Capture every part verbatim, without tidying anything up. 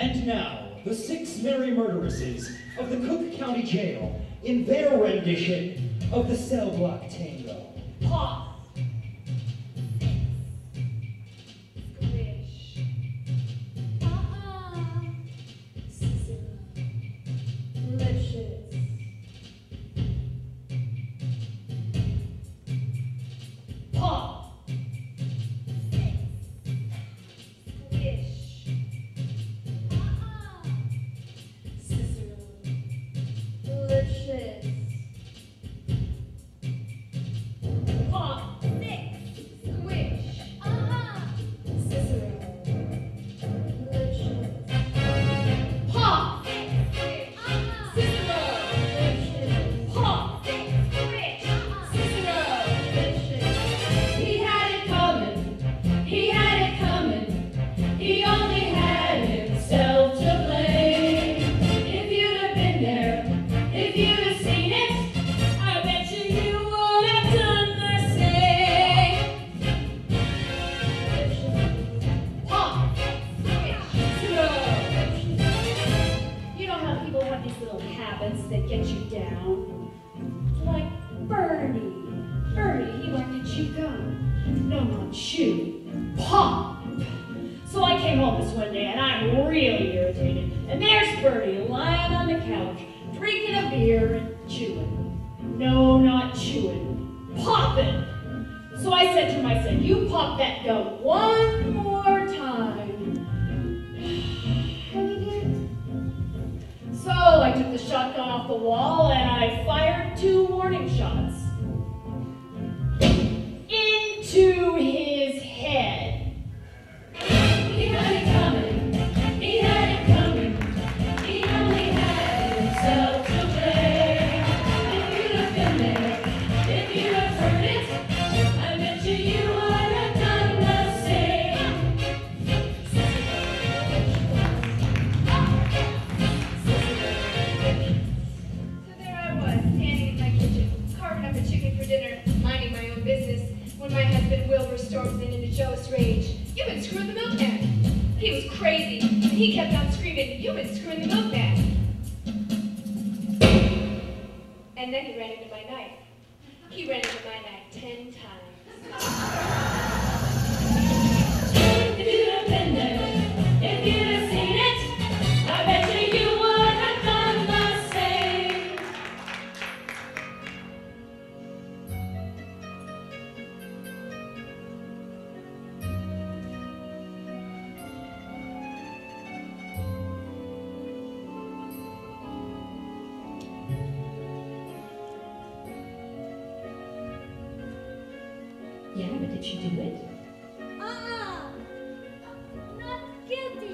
And now, the six merry murderesses of the Cook County Jail in their rendition of the Cell Block Tango. Pause. That get you down. Like Bernie. Bernie, he went to chew gum. No, not chew. Pop! So I came home this one day and I'm really irritated. And there's Bernie lying on the couch, drinking a beer and chewing. No, not chewing. Popping! So I said to him, I said, you pop that gum one more time. So I took the shotgun off the wall and I fired two warning shots into his head. He had it coming, he had it coming, he only had himself to blame. If you'd have been there, if you'd have heard it, I bet you you would have done the same. When my husband Wilbur storms in into Joe's rage, you've been screwing the milkman. He was crazy, and he kept on screaming, you've been screwing the milkman. And then he ran into my knife. He ran into my knife ten times. If you'd have been there, if you'd have seen it, I bet you you would have done the same. Yeah, but did she do it? Uh-uh. Not guilty.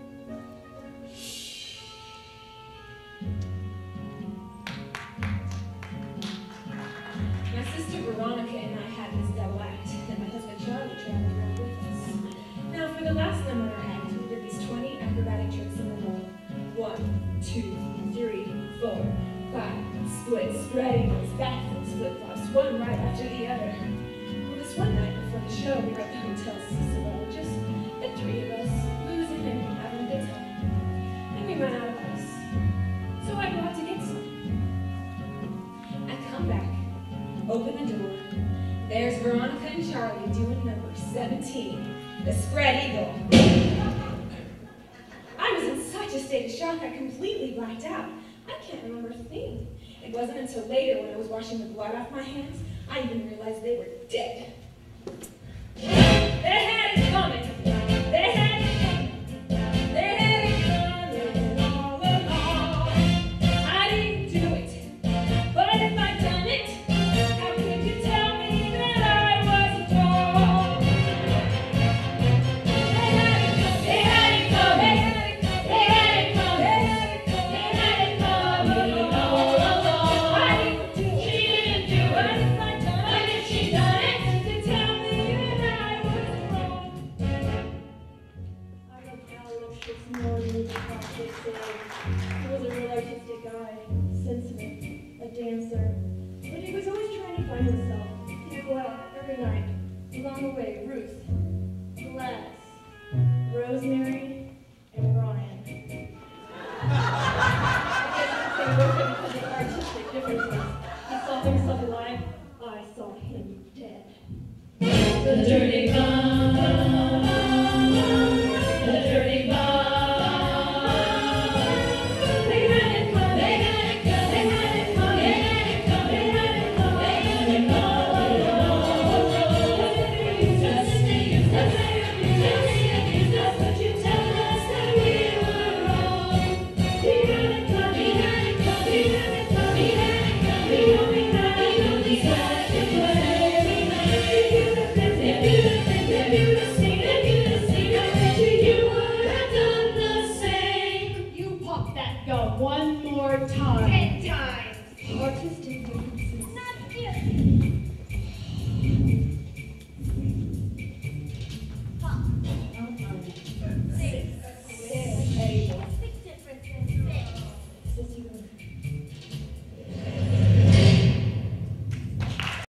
My sister Veronica and I had this double act, and my husband Charlie traveled around with us. Now, for the last number act, we did these twenty acrobatic tricks in a row. One, two, three, four, five, splits, spreading those backflips, flip-flops, one right after the other. One night before the show, we were at the Hotel Cicero, just the three of us, losing and having a good time. And we ran out of ice. So I go out to get some. I come back, open the door. There's Veronica and Charlie doing number seventeen, the spread eagle. I was in such a state of shock, I completely blacked out. I can't remember a thing. It wasn't until later, when I was washing the blood off my hands, I even realized they were dead. They had it coming. They had it coming. They had it coming all along. I didn't do it, but if I'd done it, how could you tell me that I was wrong? They had it coming. They had it coming. They had it coming. They had it coming all along. I didn't do it. She didn't do it. But if I'd done it, but if she done it, to tell me that I was wrong. I went out this morning with the this day. He was a real artistic guy, sensitive, a dancer. But he was always trying to find himself. He'd go out every night. Along the way, Ruth, Gladys, Rosemary,